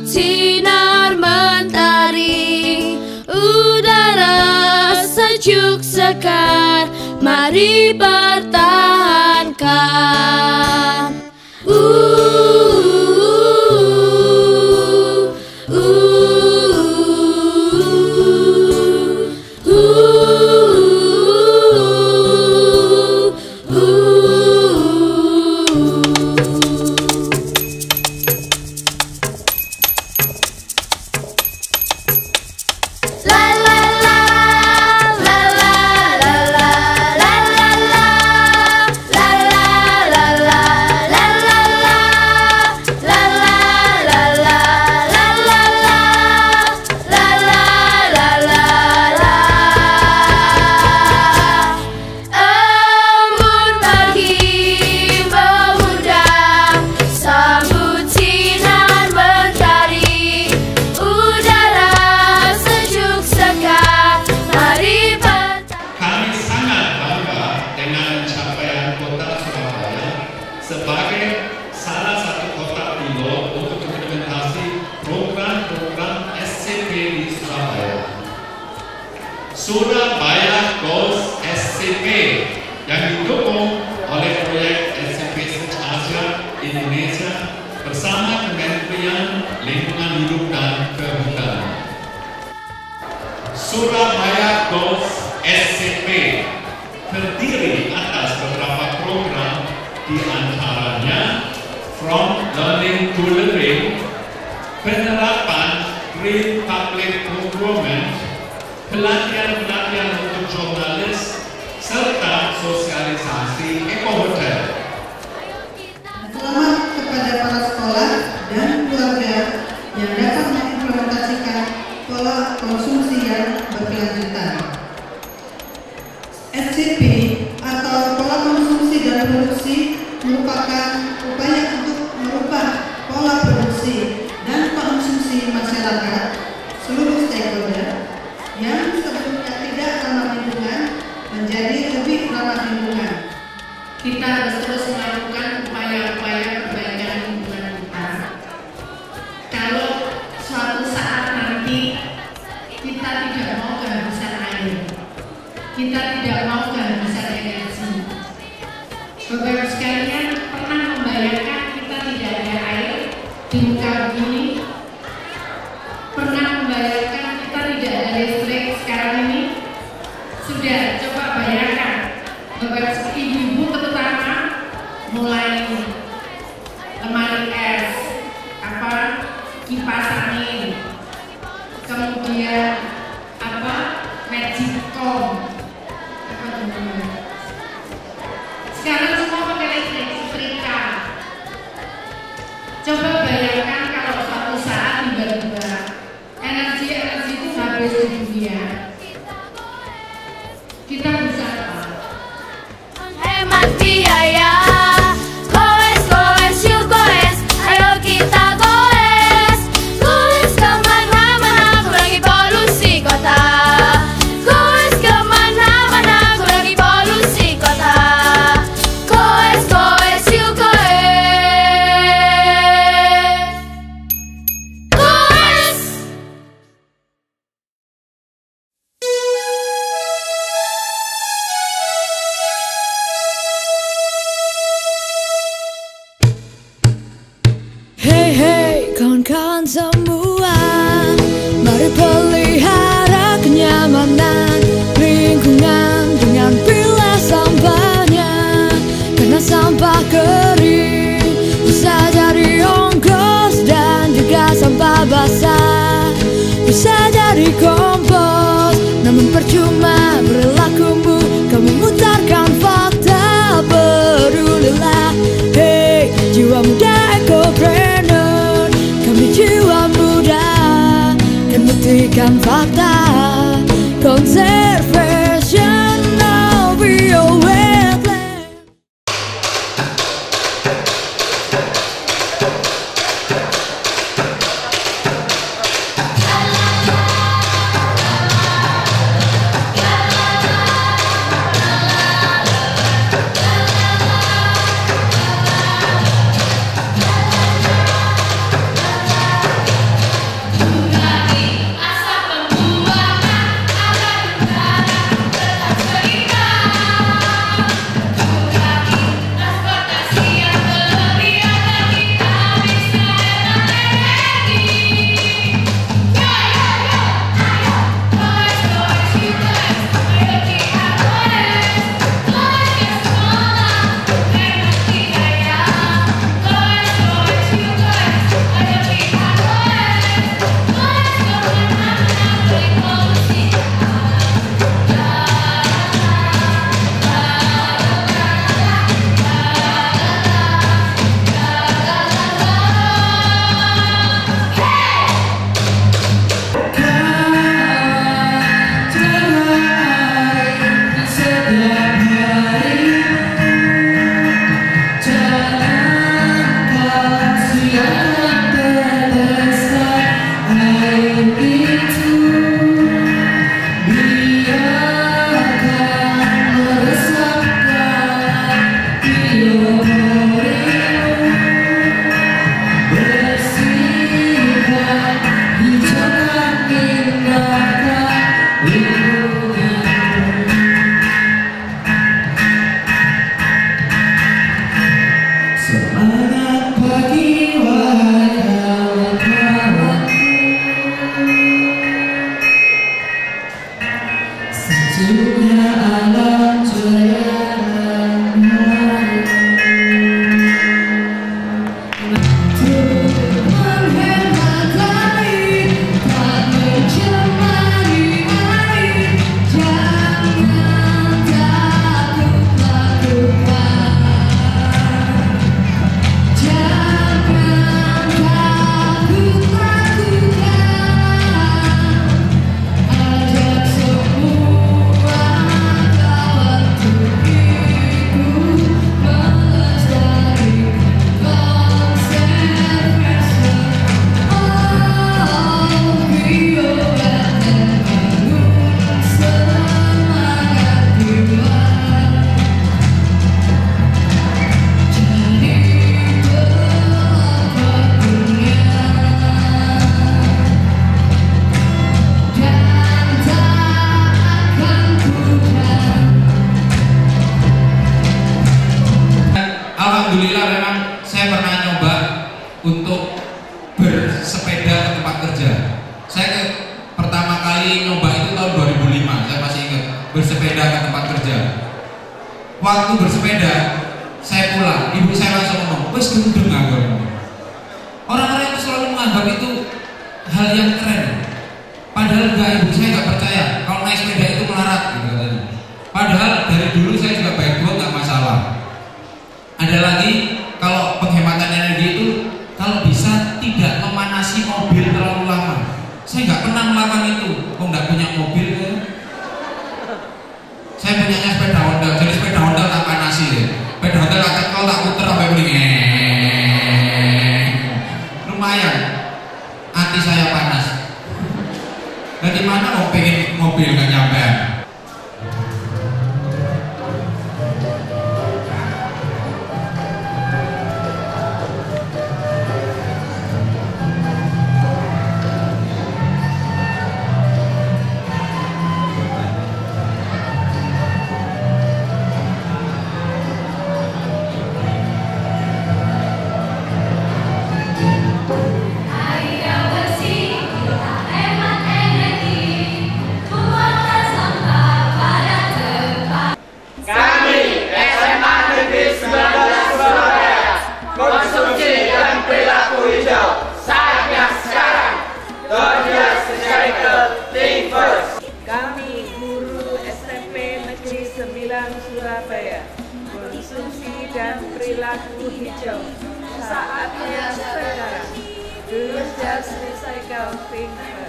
sinar mentari, udara sejuk segar, mari pertahankan. Sebagai salah satu kota pilot untuk implementasi program-program SCP di Surabaya. Surabaya Goals SCP yang didukung oleh proyek SCP Search Asia Indonesia bersama Kementerian Lingkungan Hidup dan Kehutanan. Surabaya Goals SCP terdiri atas beberapa program, di antaranya From Learning to Living, penerapan Green Public Procurement, pelatihan-pelatihan untuk jurnalis, serta sosialisasi ekohotel. Selamat kepada para sekolah dan keluarga yang dapat mengimplementasikan pola konsumsi yang berkelanjutan. SCP atau pola konsumsi dan produksi merupakan upaya untuk merubah pola produksi dan konsumsi masyarakat seluruh stakeholder yang sebelumnya tidak ramah lingkungan menjadi lebih ramah lingkungan. Kita harus terus melakukan upaya-upaya perbaikan lingkungan kita. Kalau suatu saat nanti kita tidak mau kehabisan air, kita tidak mau kehabisan energi. Bapak sekalian, pernah membayangkan kita tidak ada air di muka bumi? Pernah membayangkan kita tidak ada listrik sekarang ini? Sudah, coba bayangkan. Bapak ibu-ibu terutama mulai lemari es, kipas angin, kemudian magicom, sekarang semua pakai listrik, setrika. Coba bayangkan kalau suatu saat tiba-tiba energi itu habis di dunia, kita bisa apa? Hemat biaya, goes yuk goes, ayo kita goes, goes kemana-mana kurangi polusi kota, goes kemana-mana kurangi polusi kota, goes yuk goes. Hey kawan-kawan semua, mari pelihara kenyamanan lingkungan dengan pilah sampahnya. Karena sampah kering bisa jadi ongkos, dan juga sampah basah bisa jadi kompos. Namun percuma perilakumu, kau memutarkan fakta. Pedulilah, hey jiwa muda ekopreneur, kami jiwa muda kan buktikan fakta. Conservation of your wetland. alhamdulillah memang saya pernah nyoba untuk bersepeda ke tempat kerja. Saya pertama kali nyoba itu tahun 2005, saya masih ingat, bersepeda ke tempat kerja. Waktu bersepeda, saya pulang, ibu saya langsung ngomong, wes gendeng aku. Orang-orang itu selalu menganggap itu hal yang keren. Padahal enggak, ibu saya nggak percaya kalau naik sepeda itu melarat gitu katanya. Padahal dari dulu saya juga baik buat nggak masalah. Ada lagi, kalau penghematan energi itu kalau bisa tidak memanasi mobil terlalu lama. Saya nggak pernah melakukan itu. Kok nggak punya mobil ya? Saya punyanya sepeda Honda, jadi sepeda Honda tak panasi ya. Sepeda Honda kalau tak puter sampai mending. Lumayan, hati saya panas. Dari mana mau pengen mobil nggak nyampe? Konsumsi dan perilaku hijau saatnya sekarang. Don't recycle, think first. Kami guru SMP Negeri 9 Surabaya, konsumsi dan perilaku hijau saatnya sekarang. Do just recycle, think first.